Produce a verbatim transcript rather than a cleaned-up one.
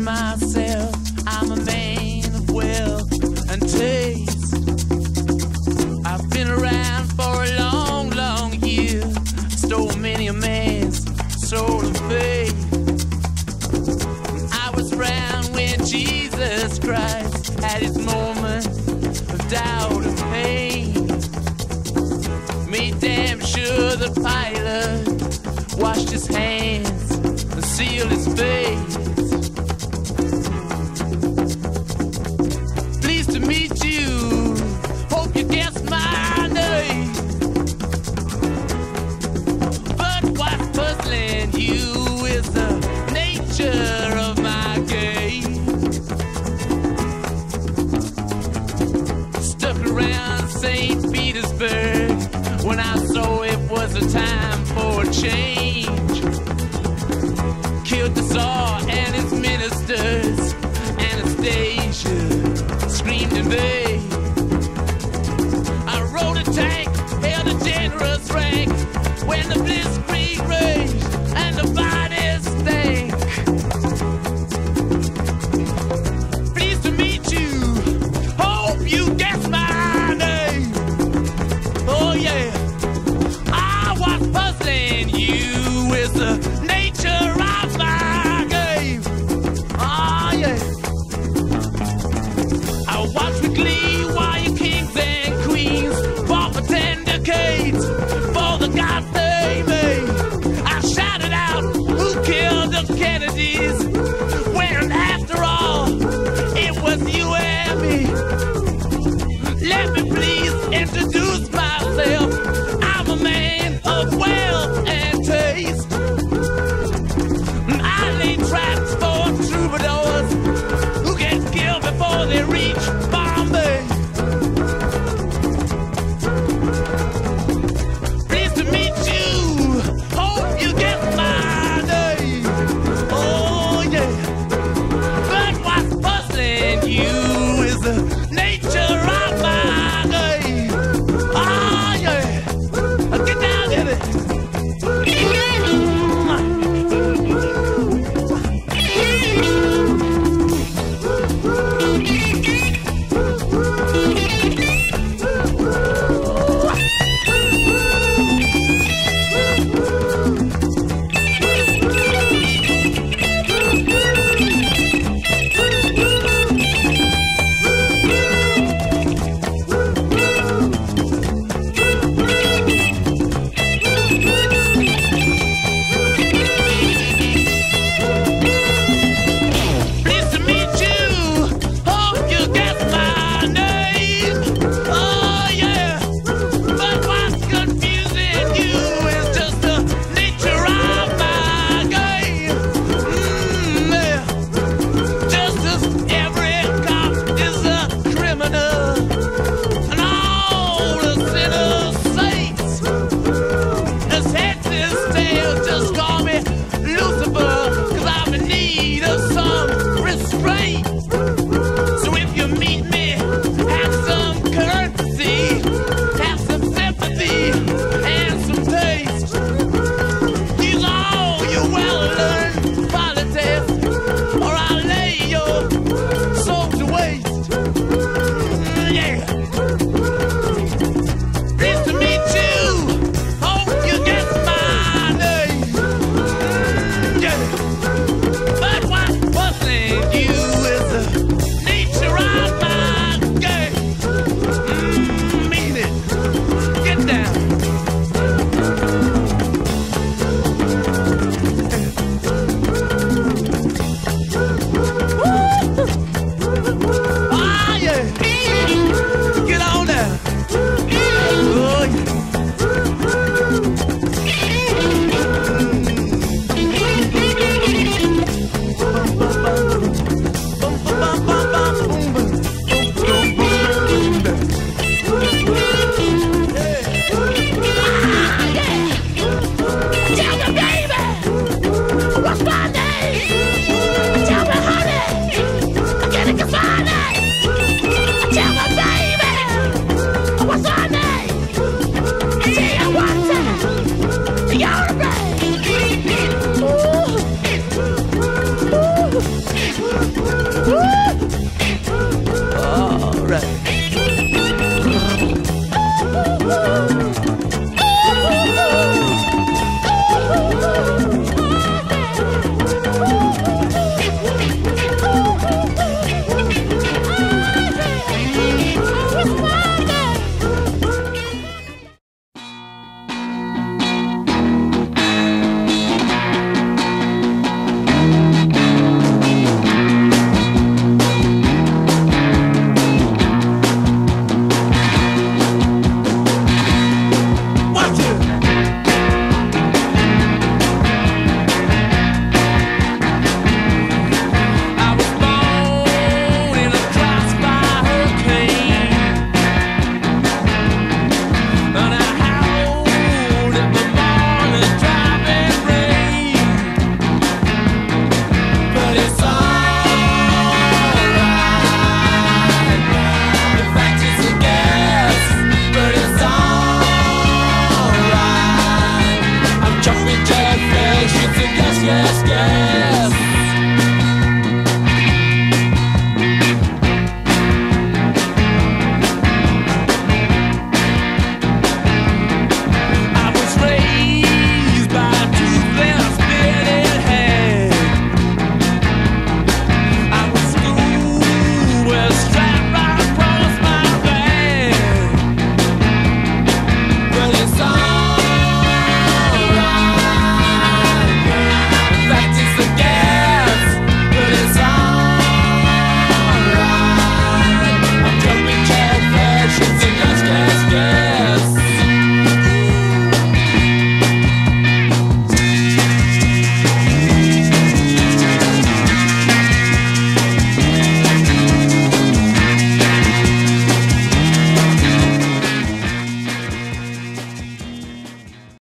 myself, I'm a man of wealth and taste. I've been around for a long, long year, stole many a man's soul of faith. I was around when Jesus Christ had his moment of doubt and pain. Made damn sure the pilot washed his hands and sealed his face. Pleased to meet you, hope you guessed my name. But what's puzzling you is the nature of my game. Stuck around Saint Petersburg when I saw it was a time for a change. Killed the Tsar and his ministers, Anastasia screamed in vain. I rode a tank, held a generous rank when the blitzkrieg raged and the bodies stank. Pleased to meet you, hope you guessed my name. Oh yeah, I was puzzling you with the nature of my game. Oh yeah, I watched with glee while your kings and queens fought for ten decades for the gods they made. I shouted out, who killed the Kennedys? When after all, it was you and me. Let me please introduce myself. I'm a man of wealth and taste. I lay traps for troubadours who get killed before they reach Bombay. Pleased to meet you, hope you get my name. Oh yeah, but what's puzzling you is the nature of my game. Oh yeah, get down in it. alright.